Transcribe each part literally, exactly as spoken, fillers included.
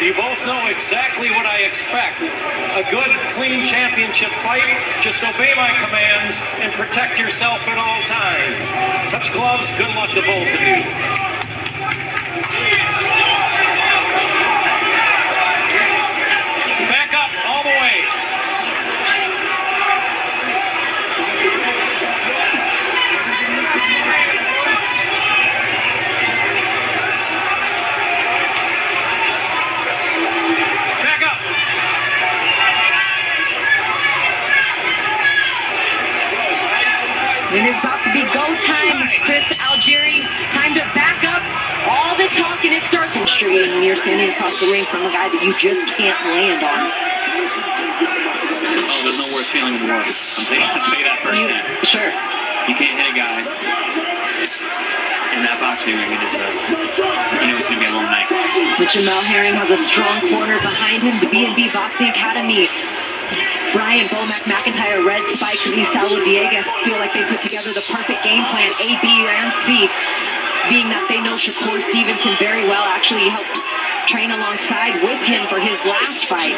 You both know exactly what I expect. A good, clean championship fight. Just obey my commands and protect yourself at all times. Touch gloves. Good luck to both of you. Back up all the way. It is about to be go time, Chris Algieri. Time to back up. All the talk and it starts frustrating when you're standing across the ring from a guy that you just can't land on. Oh, there's no worse feeling in the world. I'll tell you, I'll tell you that firsthand. Sure. You can't hit a guy in that boxing ring. You just, uh, you know it's going to be a long night. But Jamel Herring has a strong corner behind him. The B and B Boxing Academy. Brian Bomac McIntyre, Red Spikes, and Isalo Dieguez feel like they put together the perfect game plan, A, B, and C. Being that they know Shakur Stevenson very well, actually helped train alongside with him for his last fight.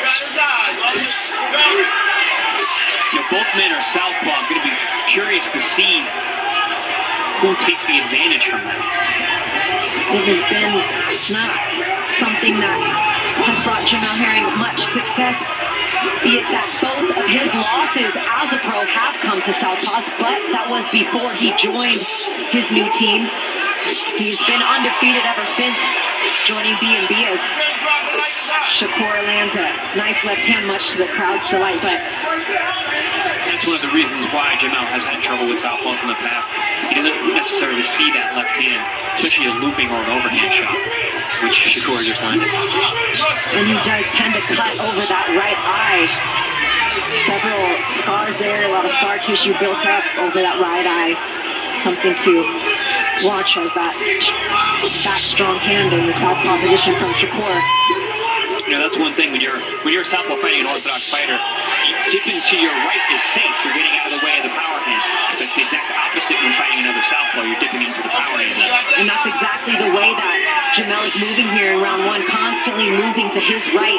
You know, both men are southpaw. I'm going to be curious to see who takes the advantage from that. It has been not something that has brought Jamel Herring much success. Be it that both of his losses as a pro have come to southpaws, but that was before he joined his new team. He's been undefeated ever since joining B and B as Shakur lands a nice left hand, much to the crowd's delight. But that's one of the reasons why Jamel has had trouble with southpaws in the past. He doesn't necessarily see that left hand, especially a looping or an overhand shot, which Shakur just landed. And he does tend to cut over that right eye. Several scars there, a lot of scar tissue built up over that right eye. Something to watch as that back strong hand in the southpaw position from Shakur. You know, that's one thing when you're when you're a southpaw fighting an orthodox fighter. Dipping to your right is safe. You're getting out of the way of the power hand. That's the exact opposite when fighting another southpaw. You're dipping into the power hand. And that's exactly the way that Jamel is moving here in round one, constantly moving to his right.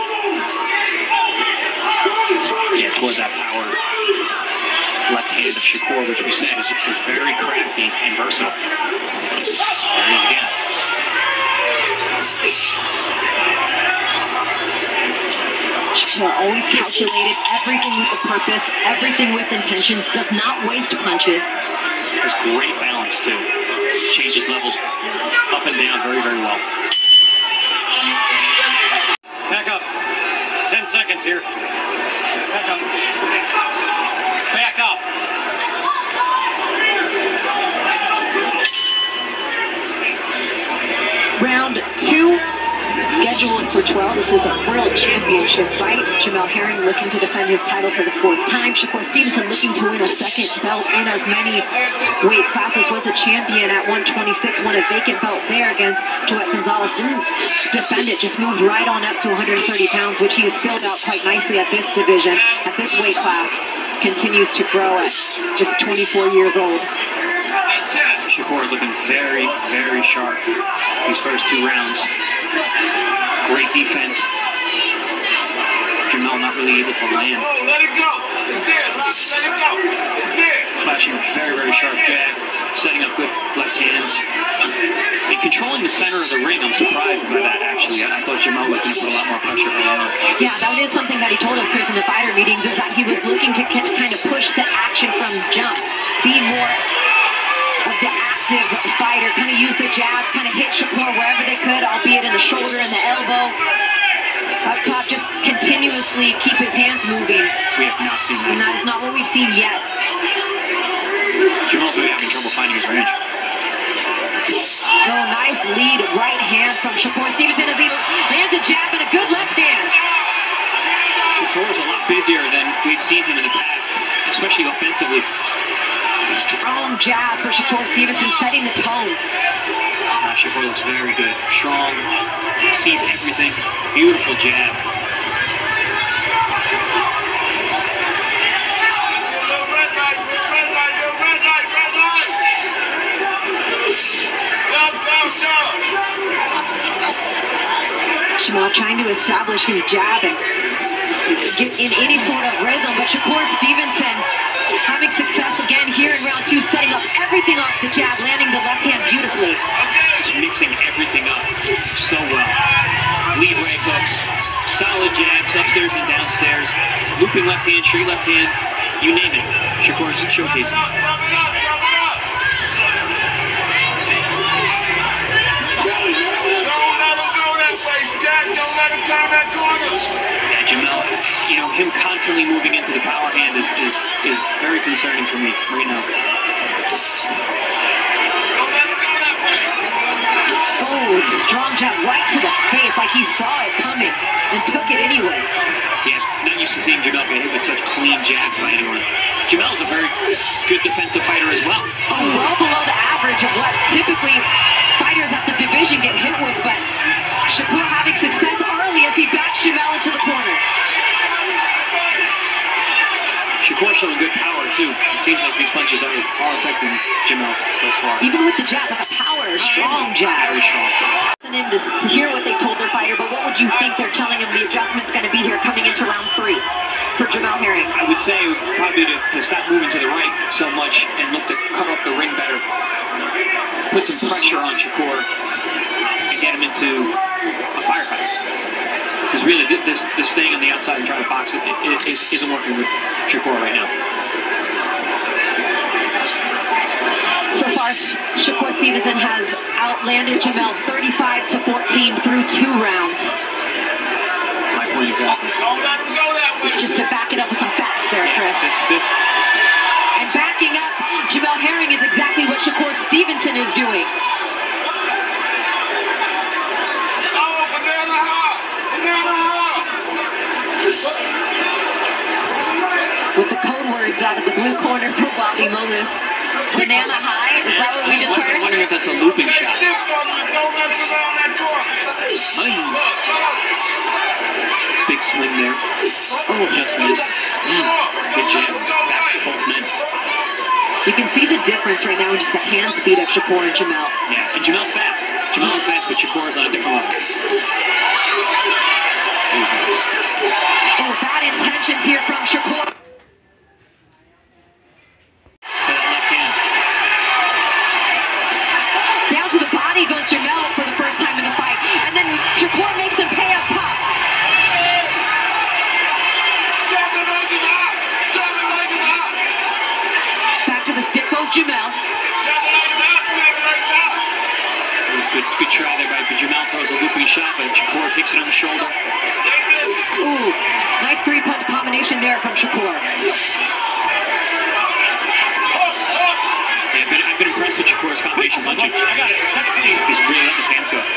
Yeah, toward that power left hand of Shakur, which we said is, is very crafty and versatile. There he is again. Shakur always calculated, everything with a purpose, everything with intentions, does not waste punches. Has great balance too. Changes levels up and down very, very well. Back up. Ten seconds here. Back up. Back up. Round two. Scheduled for twelve. This is a world championship fight. Jamel Herring looking to defend his title for the fourth time. Shakur Stevenson looking to win a second belt in as many weight classes. Was a champion at one twenty-six. Won a vacant belt there against Joet Gonzalez. Didn't defend it. Just moved right on up to one hundred thirty pounds, which he has filled out quite nicely at this division, at this weight class. Continues to grow at just twenty-four years old. Shakur is looking very, very sharp these first two rounds. Great defense. Jamel not really able to land. Let it go. It's there. Let it go. It's there. Flashing a very, very sharp jab. Setting up good left hands. And controlling the center of the ring, I'm surprised by that, actually. I thought Jamel was going to put a lot more pressure on her. Yeah, that is something that he told us, Chris, in the fighter meetings, is that he was looking to kind of push the action from jump. Be more of the active fighter, kind of use the jab, kind of hit Shakur wherever they could, albeit in the shoulder and the elbow. Up top, just continuously keep his hands moving. We have not seen that. And that is not what we've seen yet. Jamel's really having trouble finding his range. Oh, nice lead right hand from Shakur Stevenson as he lands a jab and a good left hand. Shakur is a lot busier than we've seen him in the past, especially offensively. Strong jab for Shakur Stevenson, setting the tone. Uh, Shakur looks very good. Strong, sees everything. Beautiful jab. Jamal trying to establish his jab and get in any sort of rhythm, but Shakur Stevenson having success again here in round two, setting up everything off the jab, landing the left hand beautifully. Just mixing everything up so well. Lead right hooks, solid jabs, upstairs and downstairs, looping left hand, straight left hand, you name it. Shakur's showcasing. Yeah, Jamel, you know, him constantly moving into the power hand is, is, is very concerning for me right now. Oh, strong jab right to the face, like he saw it coming and took it anyway. Yeah, not used to seeing Jamel get hit with such clean jabs by anyone. Jamel's a very good defensive fighter as well. Oh, well below the average of what typically fighters at the division get hit with, but Shakur having success early as he backs Jamel into the corner. Shakur showing good power too. It seems like these punches are, are affecting Jamel thus far. Even with the jab, like a power, strong jab. Very strong. In to, to hear what they told their fighter, but what would you think they're telling him the adjustment's going to be here coming into round three for Jamel Herring? I would say probably to, to stop moving to the right so much and look to cut off the ring better. Put some pressure on Shakur and get him into a firefight. Because really, this this staying on the outside and trying to box it, it, it, it isn't working with Shakur right now. So far, Shakur Stevenson has outlanded Jamel thirty-five to fourteen through two rounds. My point exactly. Just to back it up with some facts there, Chris. Yeah, this, this. And backing up Jamel Herring is exactly what Shakur Stevenson is doing. With the code words out of the blue corner for Bobby Molis. Banana high? Is that what we just heard? I'm wondering if that's a looping shot. Big swing there. Oh, just missed. Mm, good jab. Back to both men. You can see the difference right now in just the hand speed of Shakur and Jamel. Yeah, and Jamel's fast. Jamel's fast, but Shakur is on a different level. Oh, bad intentions here from Shakur. Down to the body goes Jamel for the first time in the fight. And then Shakur makes him pay up top. Back to the stick goes Jamel. Good, good try there by Jamel. Throws a looping shot, but Shakur takes it on the shoulder. Ooh, nice three-punch combination there from Shakur. Yeah, I've been, I've been impressed with Shakur's combination punching. I got it. Step clean. He's really let his hands go.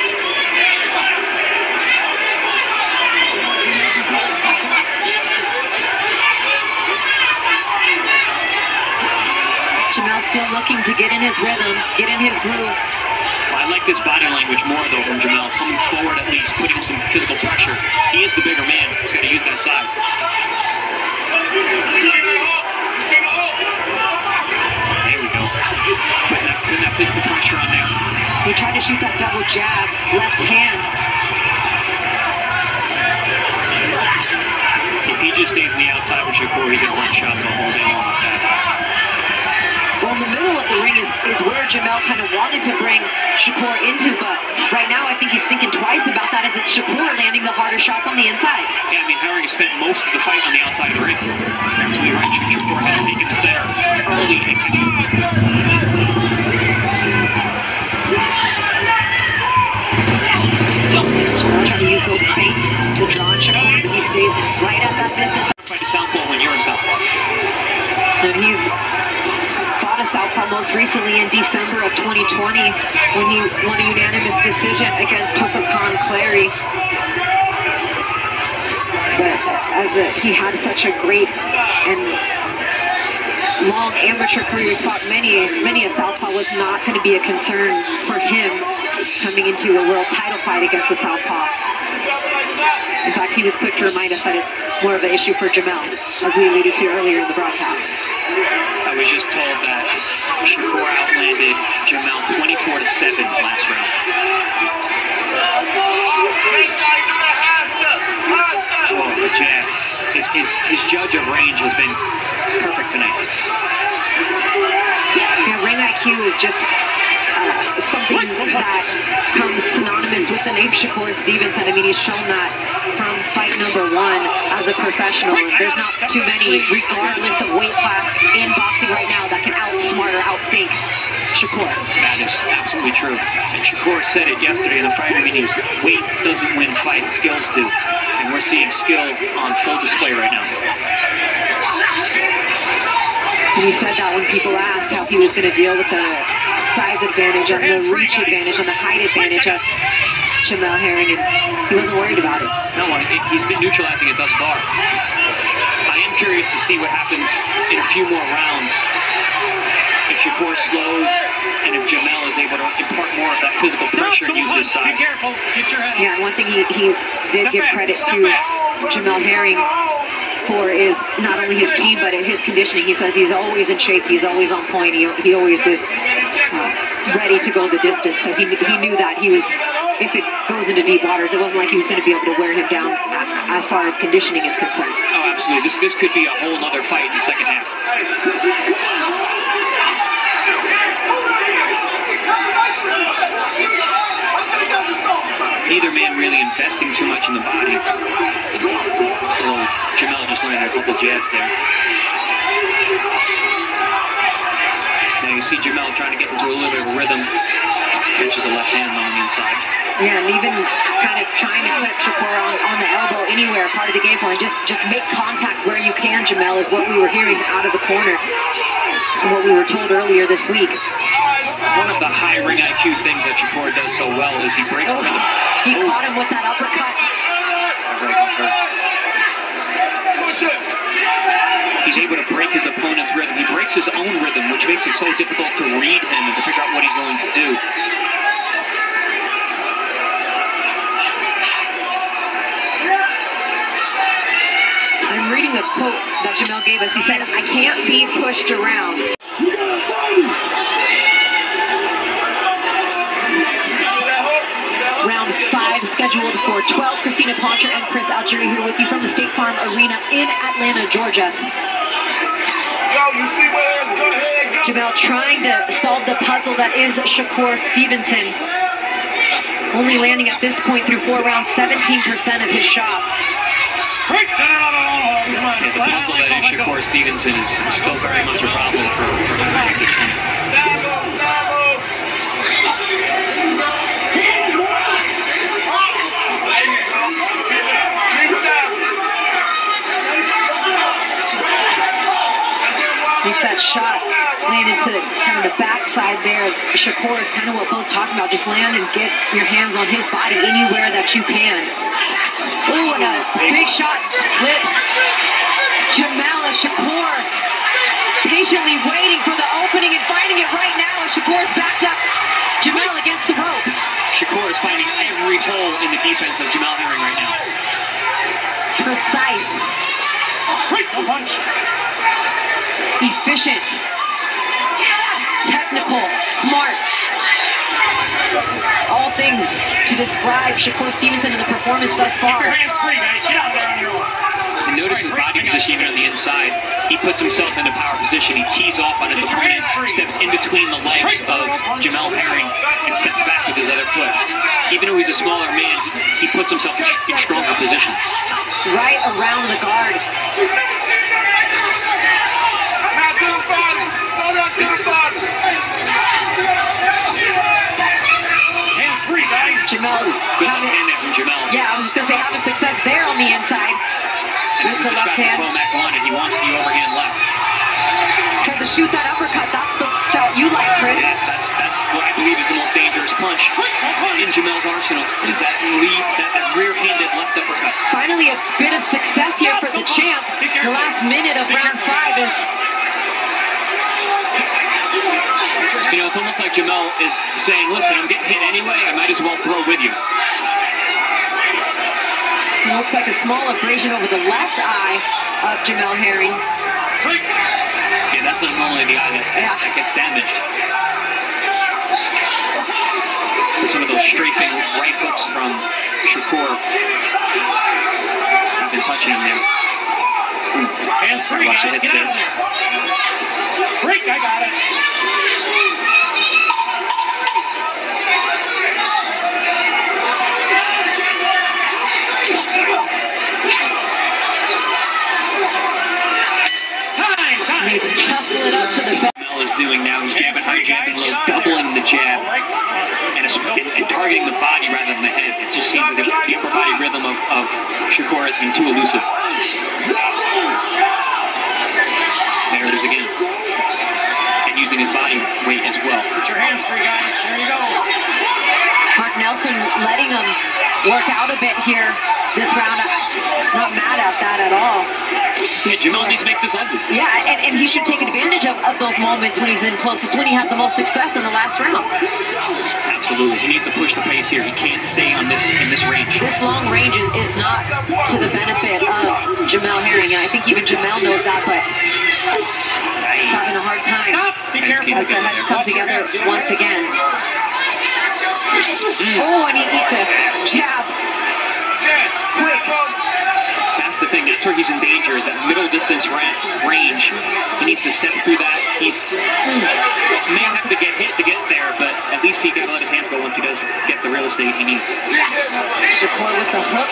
Jamel still looking to get in his rhythm, get in his groove. Well, I like this body language more, though, from Jamel. Coming forward at least, putting some physical pressure. He is the bigger man. He's got to use that size. There we go. Putting that, putting that physical pressure on there. He tried to shoot that double jab, left hand. If he just stays on the outside with Shakur, he's going to run shots all day long like that. Well, the middle of the ring is, is where Jamel kind of wanted to bring Shakur into, but right now I think he's thinking twice about that as it's Shakur landing the harder shots on the inside. Yeah, I mean, Herring spent most of the fight on the outside of the ring. You're absolutely right. Shakur has taken the center early. Trying to use those feints to draw on Shakur, but he stays right at that distance. Fight a southpaw when you're a southpaw. And he's fought a southpaw most recently in December of twenty twenty when he won a unanimous decision against Tokakan Clary. But as a, he had such a great and long amateur career, he's fought many, many a southpaw, was not going to be a concern for him coming into a world title fight against a southpaw. In fact, he was quick to remind us that it's more of an issue for Jamel, as we alluded to earlier in the broadcast. I was just told that Shakur outlanded Jamel twenty-four to seven last round. has been perfect tonight. Yeah, ring I Q is just uh, something that comes synonymous with the name Shakur Stevenson. I mean, he's shown that from fight number one as a professional. And there's not too many, regardless of weight class in boxing right now, that can outsmart or outthink Shakur. That is absolutely true. And Shakur said it yesterday in the fighter meetings, weight doesn't win fights, skills do. And we're seeing skill on full display right now. And he said that when people asked how he was going to deal with the size advantage and the reach advantage and the height advantage of Jamel Herring, and he wasn't worried about it. No, he's been neutralizing it thus far. I am curious to see what happens in a few more rounds. If Shakur slows and if Jamel is able to impart more of that physical pressure and use his size. Be careful. Get your head. Yeah, and one thing he, he did give credit to Jamel Herring for is not only his team, but his conditioning. He says he's always in shape, he's always on point, he, he always is uh, ready to go the distance. So he, he knew that he was, if it goes into deep waters, it wasn't like he was going to be able to wear him down as far as conditioning is concerned. Oh, absolutely. This, this could be a whole other fight in the second half. Neither man really investing too much in the body. Although Jamel just landed a couple jabs there. Now you see Jamel trying to get into a little bit of a rhythm. Catches a left hand on the inside. Yeah, and even kind of trying to clip Shakur on, on the elbow anywhere, part of the game plan. Just, just make contact where you can, Jamel, is what we were hearing out of the corner. And what we were told earlier this week. One of the high ring I Q things that Shakur does so well is he breaks oh, rhythm. He oh. caught him with that uppercut. He's able to break his opponent's rhythm. He breaks his own rhythm, which makes it so difficult to read him and to figure out what he's going to do. I'm reading a quote that Jamel gave us. He said, "I can't be pushed around." Round five scheduled for twelve. Christina Poncher and Chris Algieri here with you from the State Farm Arena in Atlanta, Georgia. Jamel trying to solve the puzzle that is Shakur Stevenson. Only landing at this point through four rounds, seventeen percent of his shots. Yeah, the puzzle that is Shakur Stevenson is still very much a problem for, for the at this point. Just that shot landed to kind of the backside there of Shakur is kind of what Bo's talking about. Just land and get your hands on his body anywhere that you can. Oh, and a big shot whips Jamel as Shakur patiently waiting for the opening and finding it right now as Shakur's backed up. Jamel against the ropes. Shakur is finding every hole in the defense of Jamel Herring right now. Precise. Great punch. Efficient, technical, smart. All things to describe Shakur Stevenson in the performance thus far. Keep your hands free, guys. Get out there on your own. And notice his body position even on the inside. He puts himself into power position. He tees off on his opponent, steps in between the legs of Jamel Herring, and steps back with his other foot. Even though he's a smaller man, he puts himself in, in stronger positions. Right around the guard. Hands free, guys. Jamel. Good left hand there from Jamel. Yeah, I was just going to say having success there on the inside. And With the left hand. Womack wanted. He wants the overhand left. Tried to shoot that uppercut. That's the shot you like, Chris. Yes, that's that's what I believe is the most dangerous punch in Jamel's arsenal. Is that lead, that, that rear-handed left uppercut. Finally, a bit of success here for the champ. The last minute of round five is. You know, it's almost like Jamel is saying, listen, I'm getting hit anyway, I might as well throw with you. It looks like a small abrasion over the left eye of Jamel Herring. Yeah, that's not normally the eye that, Yeah. that gets damaged. But some of those strafing right hooks from Shakur have been touching him there. Hands free. free, watch the guys. hits Get there. out of there. Break, I got it. Time, time. They tussle it up to the back. Mel is doing now. He's jabbing, high jabbing, a little doubling the jab, and, it's, and, and targeting the body rather than the head. It just seems like the, the upper body rhythm of, of Shakur has been too elusive. There it is again. And using his body weight as well. Put your hands free, guys. There you go. Mark Nelson letting him work out a bit here this round. Not mad at that at all. Yeah, Jamel needs to make this ugly. Yeah, and, and he should take advantage of, of those moments when he's in close. It's when he had the most success in the last round. Absolutely. He needs to push the pace here. He can't stay on this in this range. This long range is, is not to the benefit of Jamel Herring, and I think even Jamel knows that, but he's having a hard time. Stop! Be Heads careful. As the heads come Watch your together heads, yeah. once again. Oh, and he eats a jab. Quick. That's the thing. That's where he's in danger, is that middle distance ra range. He needs to step through that. He's may have to get hit to get there, but at least he got to let his hands go once he does get the real estate he needs. Shakur with the hook.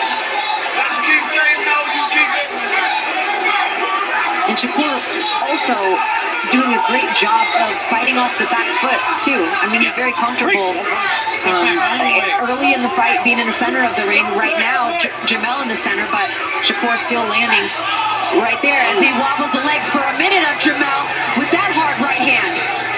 And Shakur also doing a great job of fighting off the back foot, too. I mean, he's very comfortable um, early in the fight, being in the center of the ring. Right now, J Jamel in the center, but Shakur still landing right there as he wobbles the legs for a minute of Jamel with that hard right hand.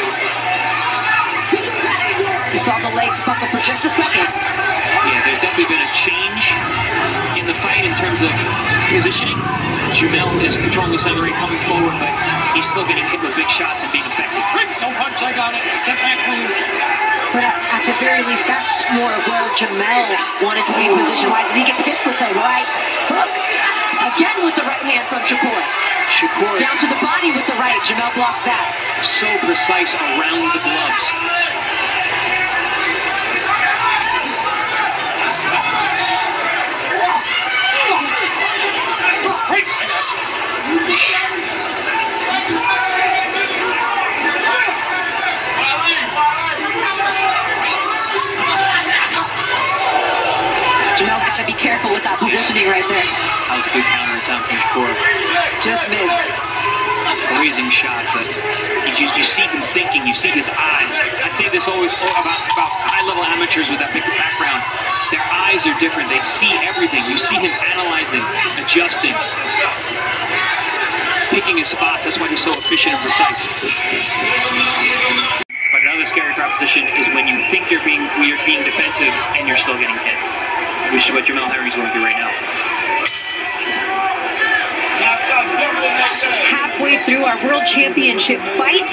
You saw the legs buckle for just a second. Yeah, there's definitely been a change in the fight in terms of positioning. Jamel is controlling the center ring, coming forward, but he's still getting hit with big shots and being effective. Don't punch, I got it. Step back clean. But at, at the very least, that's more of where Jamel wanted to be position-wise. He gets hit with the right hook. Again with the right hand from Shakur. Shakur Down to the body with the right. Jamel blocks that. so precise around the gloves. Break, I got you. Jamel's got to be careful with that positioning right there. That was a good counter attempt from Shakur. Just missed. Amazing shot, but you, you see him thinking, you see his eyes. I say this always about, about high-level amateurs with that big background. Their eyes are different. They see everything. You see him analyzing, adjusting, picking his spots. That's why he's so efficient and precise. But another scary proposition is when you think you're being you're being defensive and you're still getting hit, which is what Jamel Herring's going through right now. Halfway through our World Championship fight.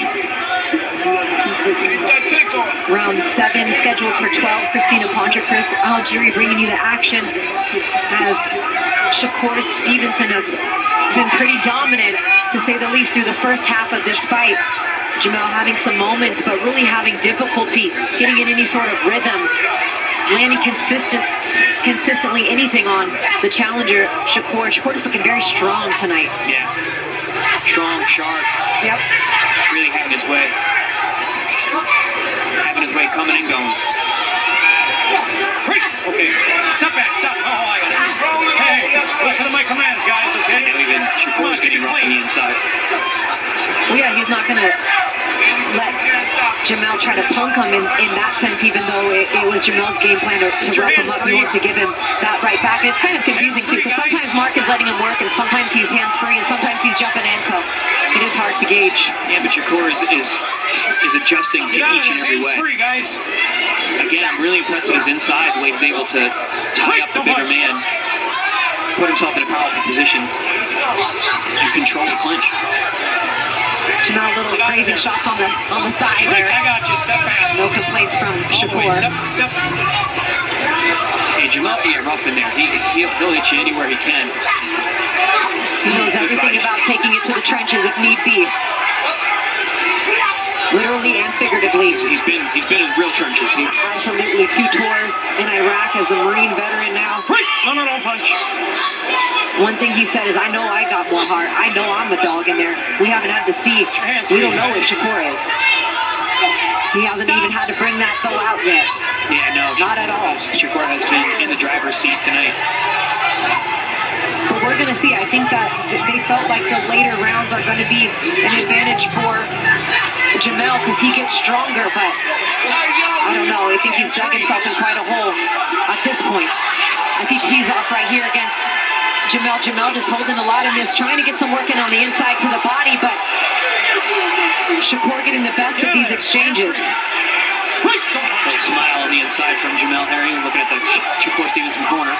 Round seven, scheduled for twelve. Christina Pontra, Chris Algieri bringing you the action as Shakur Stevenson has been pretty dominant, to say the least, through the first half of this fight. Jamel having some moments, but really having difficulty getting in any sort of rhythm, landing consistent, consistently anything on the challenger, Shakur. Shakur is looking very strong tonight. Yeah. Strong, sharp. Yep. Really having his way. Having his way coming and going. Break. Okay. Step back. Stop. Oh, I got it. Hey, listen to my commands, guys, okay? Now even Shakur's getting rough on the inside. Well, yeah, he's not going to let Jamel try to punk him in, in that sense, even though it, it was Jamel's game plan to, to rough him up. He wants to give him that right back. And it's kind of confusing, too, because sometimes Mark is letting him work, and sometimes he's hands-free, and sometimes he's jumping in, so it is hard to gauge. Yeah, but Shakur is, is, is adjusting to each and every way. Free, guys. Again, I'm really impressed with his inside, the way he's able to tie up the bigger man, put himself in a powerful position, and control the clinch. Jamel, little grazing shots on the on the thigh there. I got you. Step back. No complaints from Shakur. Step, step. Hey, Jamel can get rough in there. He, he'll, he'll hit you anywhere he can. He knows everything about taking it to the trenches if need be. Literally and figuratively. He's, he's been he's been in real trenches. He, Absolutely. Two tours in Iraq as a Marine veteran now. Break. No, no, no, punch. One thing he said is, I know I got more heart. I know I'm a dog in there. We haven't had to see. We don't know if Shakur is. He hasn't Stop. even had to bring that though out yet. Yeah, no. Not at all. Shakur has been in the driver's seat tonight. But we're going to see. I think that they felt like the later rounds are going to be an advantage for Jamel because he gets stronger, but I don't know. I think he's dug himself in quite a hole at this point. As he tees off right here against Jamel. Jamel just holding a lot of this, trying to get some work in on the inside to the body, but Shakur getting the best of these exchanges. Little smile on the inside from Jamel Herring, looking at the Shakur Stevenson corner.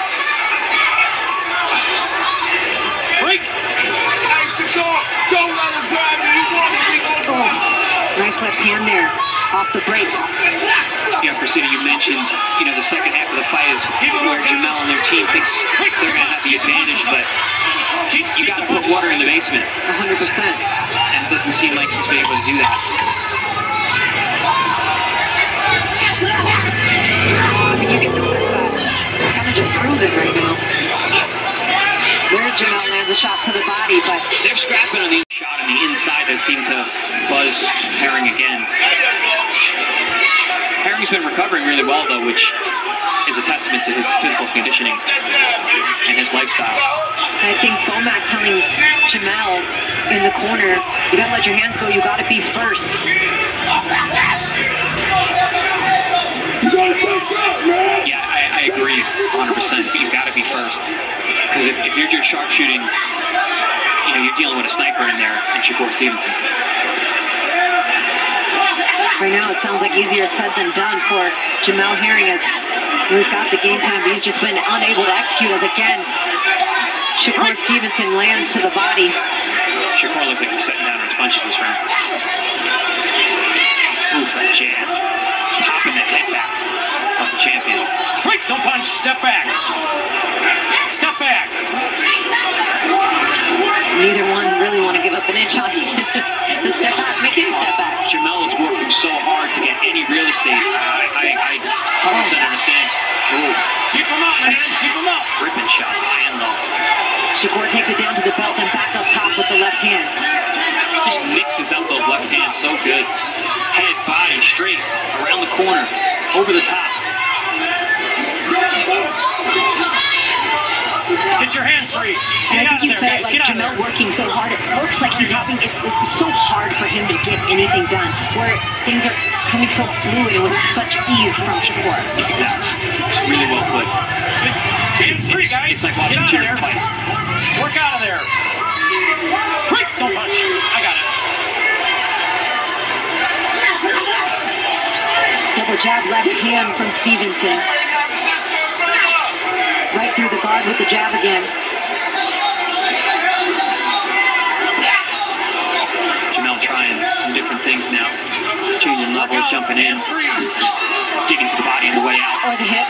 Break! Don't let him grab me. You want me. Oh, nice left hand there, off the break. Yeah, Christina, you mentioned, you know, the second half of the fight is where Jamel and their team thinks they're going to have the advantage, but you got to put water in the basement. one hundred percent. And it doesn't seem like he's been able to do that. I mean, you get the sense that he's kind of just cruising right now. Where Jamel lands a shot to the body, but they're scrapping on the shot on the inside that seemed to buzz Herring again. Herring's been recovering really well, though, which is a testament to his physical conditioning and his lifestyle. I think Bomac telling Jamel in the corner, you gotta let your hands go, you gotta be first. Yeah, I, I agree one hundred percent. You've got to be first. Because if, if you're just sharpshooting, you know, you're dealing with a sniper in there in Shakur Stevenson. Right now it sounds like easier said than done for Jamel Herring as he's got the game plan, but he's just been unable to execute as again Shakur Stevenson lands to the body. Shakur looks like he's setting down his punches this round. Ooh, that jab. Popping the head back of the champion. Quick, don't punch, step back. Step back. Neither one really want to give up an inch on him. So step back, make him step back. Jamel is working so hard to get any real estate. I, I, I one hundred percent understand. Ooh. Keep him up, man. Keep him up. Ripping shots high and low. Shakur takes it down to the belt and back up top with the left hand. Just mixes up those left hands so good. Head, body, straight, around the corner, over the top. Get your hands free. Get And I think you there, said guys. it, like Jamel working so hard, it looks like he's having, it's, it's so hard for him to get anything done, where things are coming so fluid with such ease from Shakur. Exactly. It's really well put. Hands free, guys. It's like watching two fights. Work out of there. Quick, don't punch. I got it. Double jab left hand from Stevenson. Right through the guard with the jab again. Jamel trying some different things now. Changing levels, jumping in. Digging to the body on the way out. Or the hip.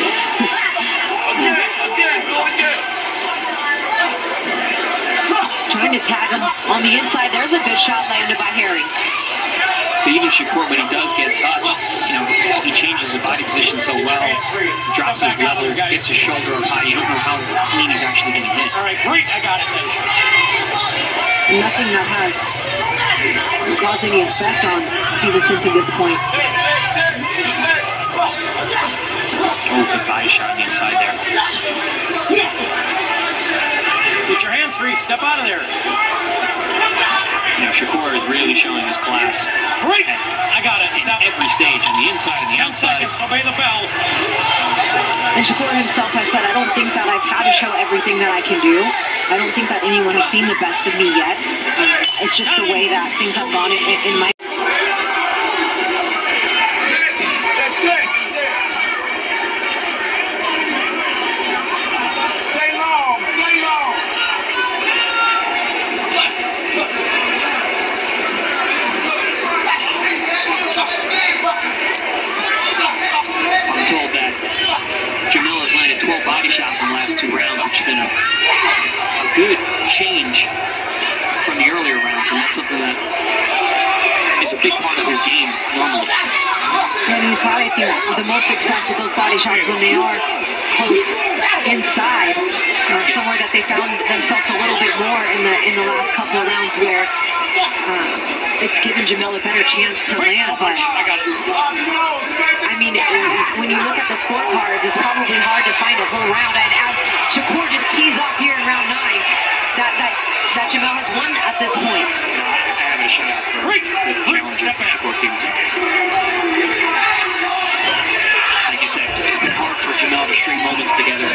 Trying to tag him on the inside. There's a good shot landed by Herring. But even Shakur, when he does get touched, you know, he changes his body position so well, drops his level, gets his shoulder up high. You don't know how clean he's actually going to hit. All right, great. I got it then. Nothing that has caused any effect on Stevenson to this point. Oh, good body shot on the inside there. Get your hands free. Step out of there. You know, Shakur is really showing his class. Great. I got it. Stop. Every stage, on the inside and the Ten outside. seconds. Obey the bell. And Shakur himself has said, I don't think that I've had to show everything that I can do. I don't think that anyone has seen the best of me yet. It's just the way that things have gone in, in my... Stay long, stay long. I'm told that Jamel has landed twelve body shots in the last two rounds, which has been a, a good change from the earlier rounds, and that's something that is a big part of his game normally. And he's had, I think, the most success with those body shots when they are close inside, or somewhere more that they found themselves a little bit more in the in the last couple of rounds where uh, it's given Jamel a better chance to land. But I mean, when you look at the scorecards, it's probably hard to find a whole round. And as Shakur just tees off here in round nine, that that that Jamel has won at this point. I have it a shutout for the challenger, Shakur Stevenson. Like you said, it's been hard for Jamel to string moments together.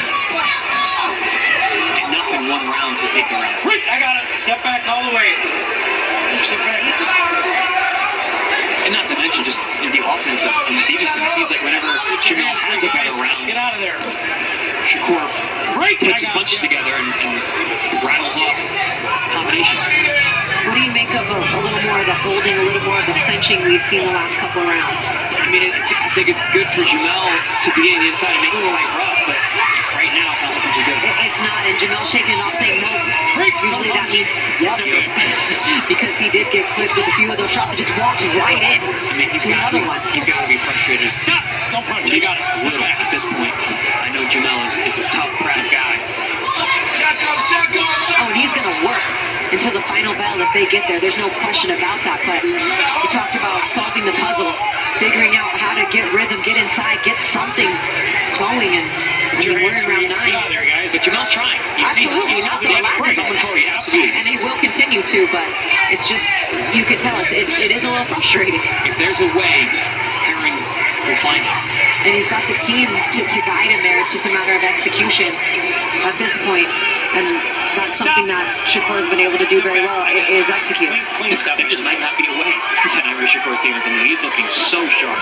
And not in one round to take the round. I got it. Step back all the way. Step back. And not to mention just you know, the offense of, of Stevenson. It seems like whenever Jamel has a better round, get out of there. Shakur puts his punches together and, and rattles off combinations. What do you make of a, a little more of the holding, a little more of the clinching we've seen the last couple of rounds? I mean, it, I think it's good for Jamel to be in the inside and make it quite rough, but right now it's not looking too good. It, it's not, and Jamel shaking it off saying no. Usually that means yep, because he did get clipped with a few of those shots. He just walked right in I mean, he's to got another to be, one. He's got to be frustrated. Stop! Don't punch. I got it. A little at this point. I know Jamel is, is a tough, proud guy. Oh, and he's going to work until the final bell if they get there. There's no question about that. But we talked about solving the puzzle, figuring out how to get rhythm, get inside, get something going. And I mean, we're in round nine. But Jamel's trying. You Absolutely, see, not going to laugh at it. Absolutely. And he will continue to, but it's just, you can tell it's, it, it is a little frustrating. If there's a way, Herring will find it. And he's got the team to, to guide him there. It's just a matter of execution at this point. And that's something that Shakur has been able to do very well, is execute. Clean step. There just might not be a way tonight with Shakur Stevenson. He's looking so sharp.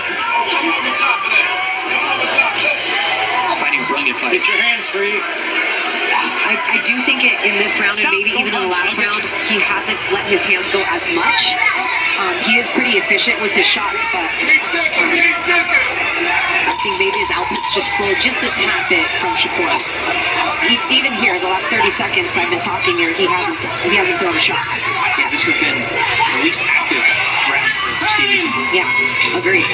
Fighting brilliant fight. Get your hands free. I, I do think it, in this round, and maybe even in the last round, he hasn't let his hands go as much. Um, he is pretty efficient with his shots, but um, I think maybe his output's just slow just a tad bit from Shakur. He, even here, the last thirty seconds I've been talking here, he hasn't he hasn't thrown a shot. Yeah, this has been the least active round for Stevenson. Yeah, agreed.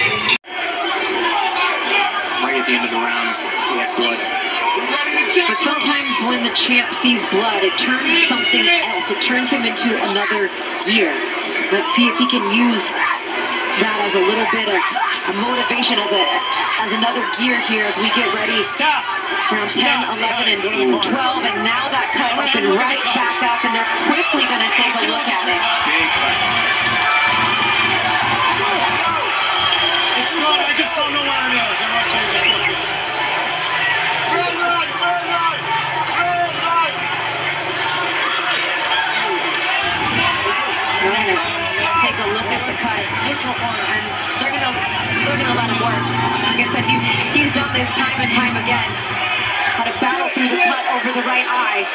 Right at the end of the round, we had blood. But sometimes when the champ sees blood, it turns something else. It turns him into another gear. Let's see if he can use that as a little bit of a motivation, as a as another gear here as we get ready. Stop. Round ten, eleven, and twelve, and now that cut open right back up, and they're quickly going to take a look at it. Big cut. It's good. I just don't know where it is. I want you to just look at it. We're going to take a look at the cut, and they're going to they're going to let him work. Like I said, he's he's done this time and time again. Had a battle through the cut over the right eye.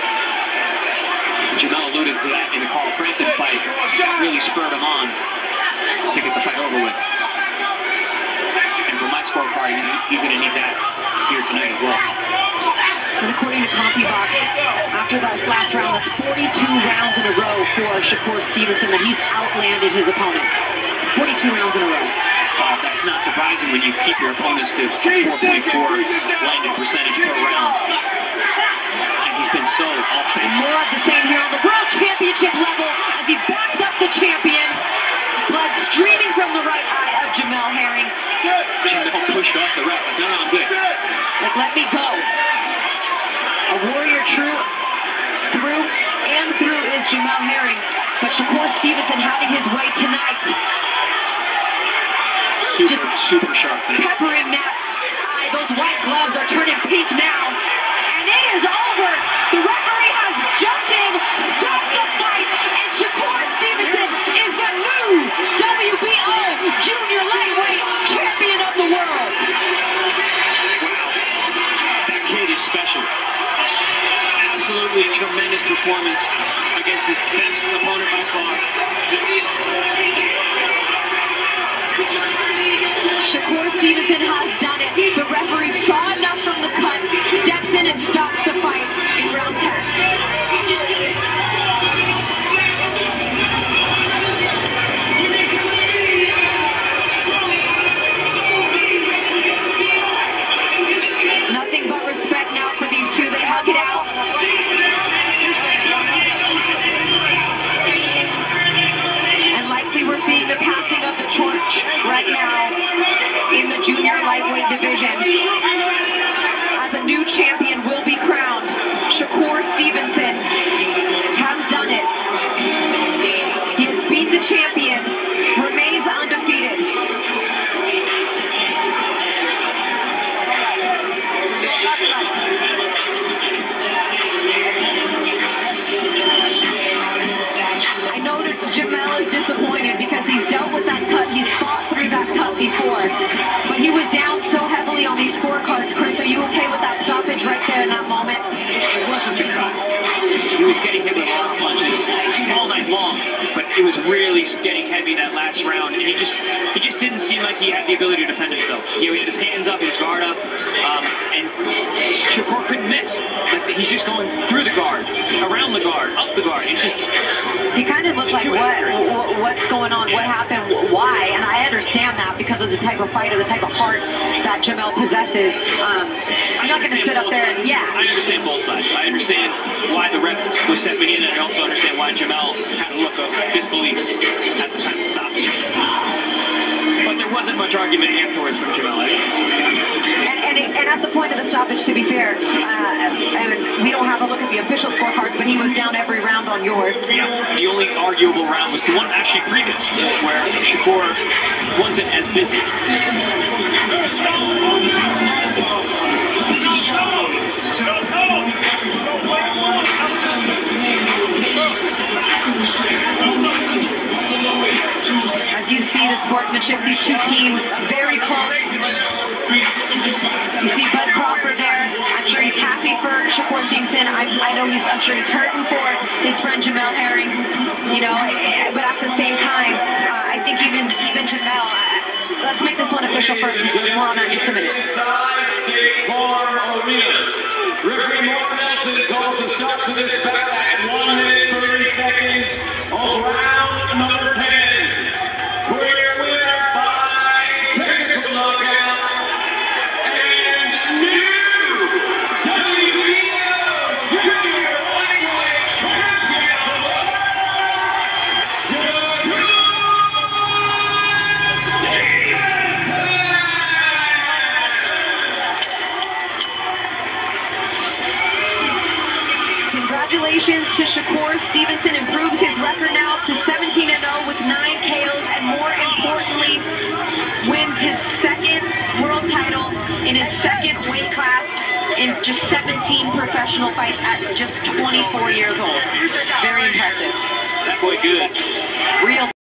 Jamel alluded to that in the Carl Frampton fight. That really spurred him on to get the fight over with. And for my scorecard, he's going to need that here tonight as well. And according to CompuBox, after that last round, that's forty-two rounds in a row for Shakur Stevenson that he's outlanded his opponents. forty-two rounds in a row. Uh, that's not surprising when you keep your opponents to four point four landing percentage per round. And he's been so offensive. More of the same here on the World Championship level as he backs up the champion. Blood streaming from the right eye of Jamel Herring. Jamel pushed off the ref. Like, no, no, I'm good. Like, let me go. A warrior true through and through is Jamel Herring, but Shakur Stevenson having his way tonight. Super, Just super sharp tonight. Peppering that eye. Those white gloves are turning pink now. And it is over. The referee has jumped in, stopped the fight, and Shakur Stevenson is the new W B O Junior Lightweight Champion of the World. Wow. That kid is special. Absolutely tremendous performance against his best opponent by far. Shakur Stevenson has done it. The referee saw enough from the cut, steps in and stops the fight in round ten. Nothing but respect now for these two. They hug it out. right now in the junior lightweight division, as a new champion will be crowned. Shakur Stevenson has done it. He has beat the champion, remains undefeated. I know that Jamel is disappointed because he's dealt with that cut. He's fought through that cut before. But he was down so heavily on these scorecards. Chris, are you okay with that stoppage right there in that moment? It wasn't the cut. He was getting hit with a lot of punches all night long, but it was really getting heavy that last round, and he just he just didn't seem like he had the ability to defend himself. He had his hands up, his guard up, um, and Shakur couldn't miss. Like, he's just going through the guard, around the guard, up the guard. It's just he kind of looked like what what's going on, what happened, why, and I understand that because of the type of fighter, the type of heart that Jamel possesses. Um, I'm not going to sit up there and yeah. I understand both sides. I understand why the ref was stepping in, and I also understand why Jamel had a look of disbelief at the time of stopping. But there wasn't much argument afterwards from Jamel. And, and, it, and at the point of the stoppage, to be fair, uh, and we don't have a look at the official scorecards, but he was down every round on yours. Yeah, the only arguable round was the one actually previous, where Shakur wasn't as busy. As you see the sportsmanship, these two teams very close. You see Bud Crawford there. I'm sure he's happy for Shakur Stevenson. I, I know he's. I'm sure he's hurting for his friend Jamel Herring. You know, but at the same time, uh, I think even even Jamel. Uh, let's make this one official first. More on that in just a minute. Inside State Farm Arena, referee Mark Nelson calls a stop to this bout at one minute thirty seconds of round number ten. Clear winner by technical knockout and new W B O Junior Lightweight Champion of the world, Shakur Stevenson. Congratulations to Shakur Stevenson. Improves his record now to seventeen and oh with nine K Os, and more importantly, wins his second world title in his second weight class in just seventeen professional fights at just twenty-four years old. Very impressive. That boy good. Real